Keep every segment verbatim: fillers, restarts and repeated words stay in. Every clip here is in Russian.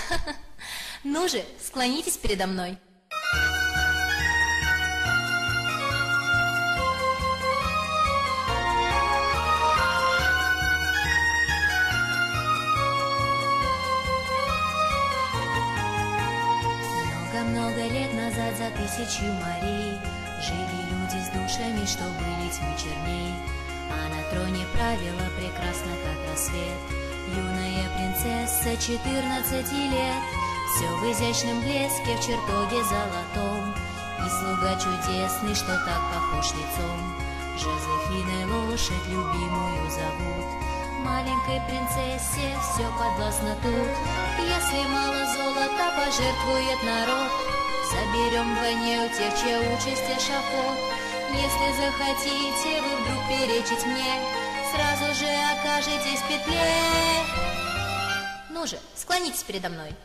Ну же, склонитесь передо мной. Много-много лет назад за тысячу морей жили люди с душами, что были тьмы черней. А на троне правила прекрасно, как рассвет, юная принцесса четырнадцати лет. Все в изящном блеске, в чертоге золотом, и слуга чудесный, что так похож лицом. Жозефиной лошадь любимую зовут. Маленькой принцессе все подвластно тут. Если мало золота пожертвует народ, заберем вдвойне у тех, чья участь эшафот. Если захотите вы вдруг перечить мне, сразу же окажетесь в петле. Ну же, склонитесь передо мной.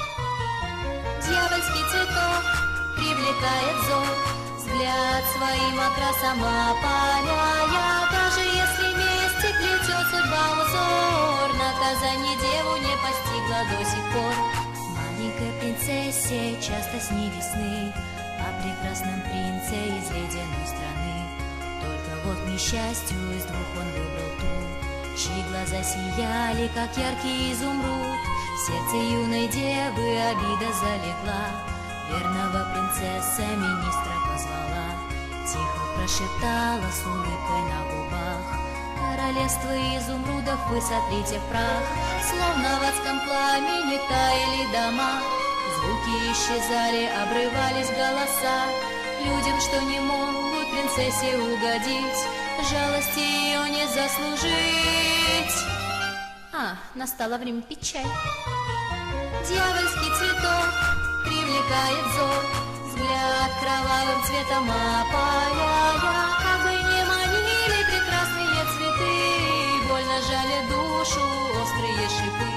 Дьявольский цветок привлекает взор, взгляд своим окрасом опаляя. Даже если вместе плетет судьба узор, наказание деву не постигло до сих пор. Маленькой принцессе часто снились сны о прекрасном принце из ледяной страны. Только вот к несчастью из двух он выбрал ту, чьи глаза сияли, как яркий изумруд. В сердце юной девы обида залегла, верного принцесса министра позвала. Тихо прошептала с улыбкой на губах: королевство изумрудов вы сотрите в прах. Словно в адском пламени таяли дома, звуки исчезали, обрывались голоса. Людям, что не могут принцессе угодить, жалости ее не заслужить. А, настало время пить чай. Дьявольский цветок привлекает взор, взгляд кровавым цветом опаляя. Как бы не манили прекрасные цветы, больно жалят душу острые шипы.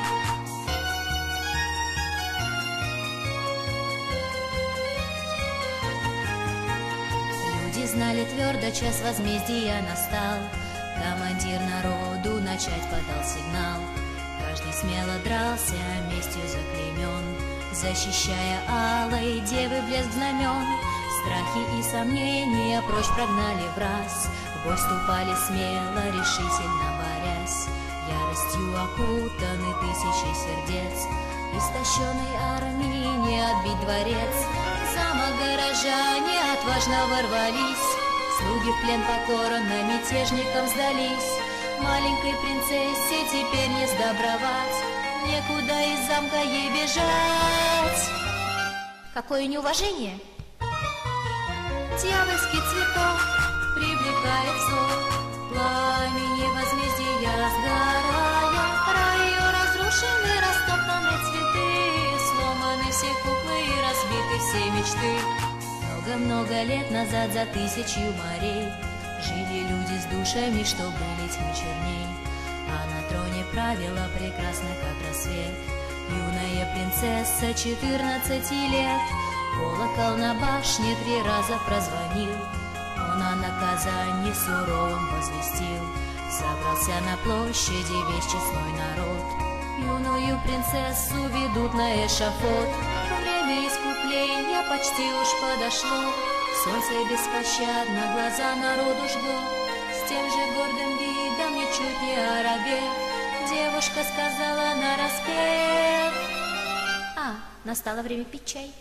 Люди знали твердо, час возмездия настал. Командир народу начать подал сигнал. Каждый смело дрался, местью заклеймен, защищая алой девы блеск знамен. Страхи и сомнения прочь прогнали враз, в бой вступали смело, решительно борясь. Яростью окутаны тысячи сердец, истощенной армии не отбить дворец. В замок горожане отважно ворвались, слуги в плен покорно мятежникам сдались. Маленькой принцессе теперь не сдобровать, некуда из замка ей бежать. Какое неуважение! Дьявольский цветок привлекает взор, пламени возмездия сгорая. Рай ее разрушены, растоптаны цветы, сломаны все куклы и разбиты все мечты. Много-много лет назад за тысячу морей жили люди с душами, что были тьмы черней. А на троне правила прекрасно, как рассвет, юная принцесса четырнадцати лет. Колокол на башне три раза прозвонил, он о наказании суровом возвестил. Собрался на площади весь честной народ, юную принцессу ведут на эшафот. Время искупления почти уж подошло, солнце беспощадно глаза народу жгло. С тем же гордым видом, ничуть не оробев, девушка сказала нараспев: А, настало время пить чай.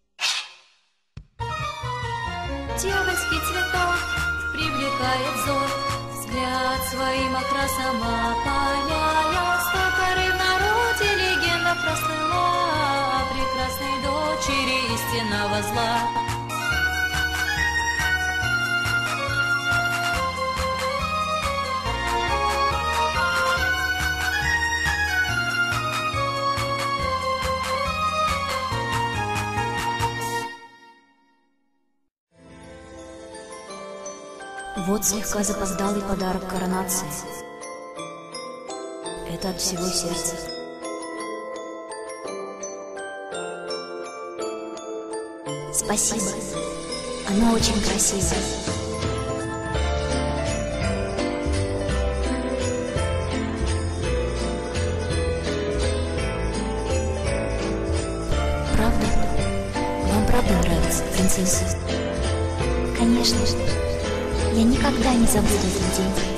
Дьявольский цветок привлекает взор, взгляд своим окрасом опаляя. Столько поры в народе легенда прослыла о прекрасной дочери истинного зла. Вот слегка запоздалый подарок коронации. Это от всего сердца. Спасибо. Оно очень красивое. правда нравится, принцесса? Конечно. Я никогда не забуду этот день.